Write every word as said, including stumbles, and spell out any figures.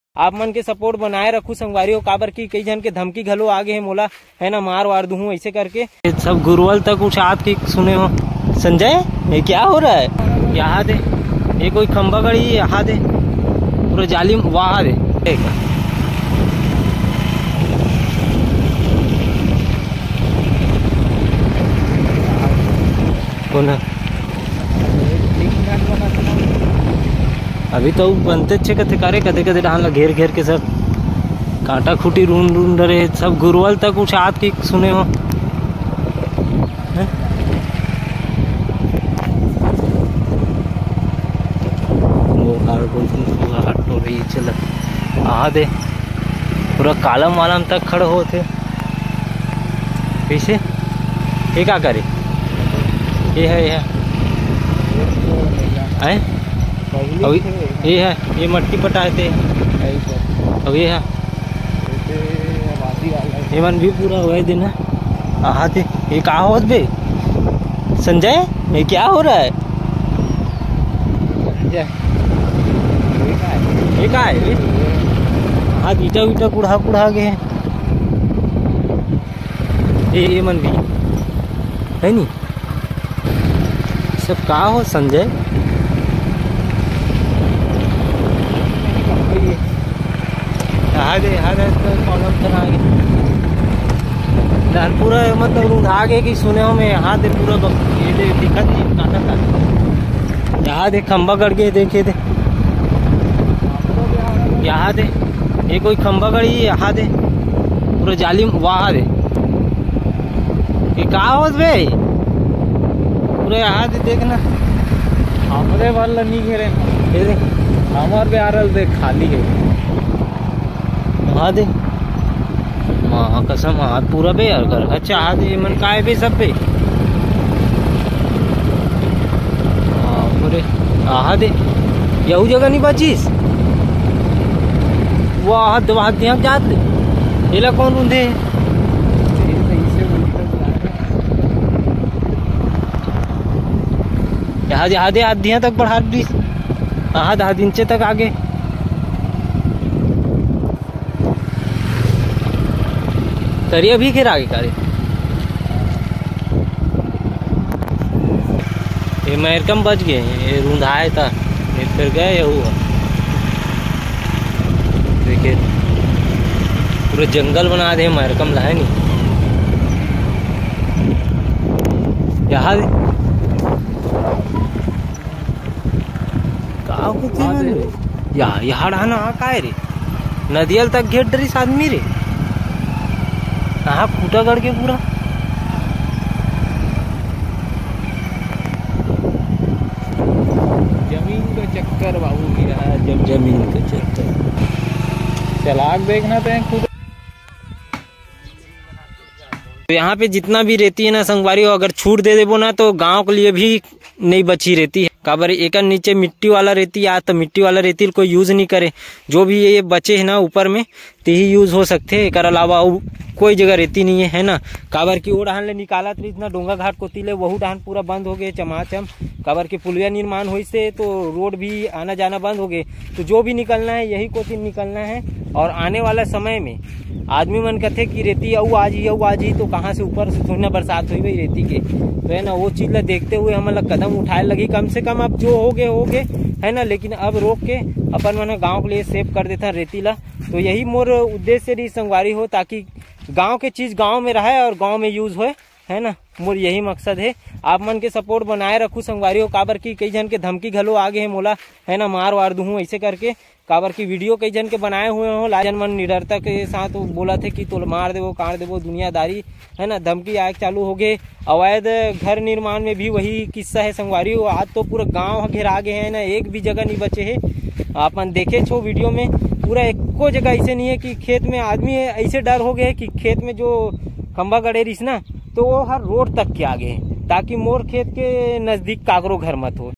आप मन के सपोर्ट बनाए रखू संगवारी हो, काबर की कई जन के धमकी घलो आगे है मोला, है ना, मार वार दूं ऐसे करके। सब गुरुवल तक उछात की सुने हो। संजय ये क्या हो रहा है? यहाँ दे ये कोई खंबा गड़ी, यहाँ दे पूरा जाली वहाँ दे कौन अभी तो बनते अच्छे कथे करे कथे कथे डाल घेर घेर के सब कांटा खूटी रूंड रूंड रहे सब गुरुवल तक उछात की सुने हो। हटो रही चल आ दे पूरा कालम वालम तक खड़े होते कैसे ये क्या करे ये है ये है अभी ये है ये मट्टी पटाए थे अब ये है ये मन भी पूरा हुआ दिन है हाँ थे ये कहा होत बे संजय ये क्या हो रहा है? ये क्या है? हाँ ईटा वीटा कुढ़ा कुढ़ा गए ये ये मन भी है नी सब कहा हो संजय? आगे आगे कॉलम चला गया पूरा मतलब रूंधा गए कि सुने हो मैं यहाँ दे पूरा ये दे दिखत नहीं काटा काटा यहाँ दे खंबा गड़ गए देखे दे यहाँ दे ये कोई खंबा गड़ी, यहाँ दे पूरा जाली वहाँ दे ये कहा होत बे पूरा यहाँ दे देखना हमारे वाला नहीं घेरे हमारे बिहार दे खाली है हाँ दे माँ कसम हाथ पूरा बे यार कर अच्छा हाँ दे मन का है बे सब पे हाँ पूरे हाँ दे यहू जगह नहीं बचीस वो हाथ हाथ दिया जात ले ये ला कौन रूंधे यहाँ यहाँ दे आधिया तक बढ़ा दी हाँ दहा इंचे तक आगे तरिया भी घेर आगे करे ये मैरकम बच गए ये रूंधाए था ये फिर गए ये हुआ देखिए पूरे जंगल बना दे मैरकम लाए नहीं यहाँ यहाँ यहाँ रहना का है रे नदियल तक घेर डरी आदमी रे कहाँ खूटा गड़ के पूरा जमीन का चक्कर बाबू की रहा जब जमीन का चक्कर चलाक देखना तो खुद यहाँ पे जितना भी रहती है ना संगवारी हो अगर छूट दे देबो ना तो गांव के लिए भी नहीं बची रहती है काबर एक नीचे मिट्टी वाला रहती है तो मिट्टी वाला रहती है कोई यूज नहीं करे जो भी ये बचे है ना ऊपर में ते ही यूज हो सकते हैं कर अलावा कोई जगह रहती नहीं है है ना काबर की वो डहान ले निकाला तो इतना डोंगा घाट को तीले वही डहान पूरा बंद हो गए चमाचम काबर की पुलिया निर्माण हुई से तो रोड भी आना जाना बंद हो गए तो जो भी निकलना है यही को तीन निकलना है और आने वाला समय में आदमी मन कहते कि रेती अऊ आज ही अऊ आज ही तो कहाँ से ऊपर से थोड़ी ना बरसात हुई भाई रेती के तो है ना वो चीज ला देखते हुए हम लोग कदम उठाए लगी कम से कम अब जो हो गए हो गए है ना लेकिन अब रोक के अपन मन गाँव के लिए सेव कर देता रेती ला तो यही मोर उद्देश्य रही संगवारी हो ताकि गांव के चीज गांव में रहे और गांव में यूज होए है ना मोर यही मकसद है। आप मन के सपोर्ट बनाए रखू संगवारी हो काबर की कई जन के धमकी घलो आगे है मोला है ना मार वार दूं ऐसे करके काबर की वीडियो कई जन के बनाए हुए हो लाजन मन निडरता के साथ बोला थे कि तो मार देवो काट देवो दुनियादारी है ना धमकी आग चालू हो गए अवैध घर निर्माण में भी वही किस्सा है संगवारी हो आज तो पूरा गाँव घेरा गए है ना एक भी जगह नहीं बचे है अपन देखे छो वीडियो में पूरा एको जगह ऐसे नहीं है कि खेत में आदमी ऐसे डर हो गए कि खेत में जो खंबा गड़े रही ना तो वो हर रोड तक के आगे है ताकि मोर खेत के नजदीक काकरो घर मत हो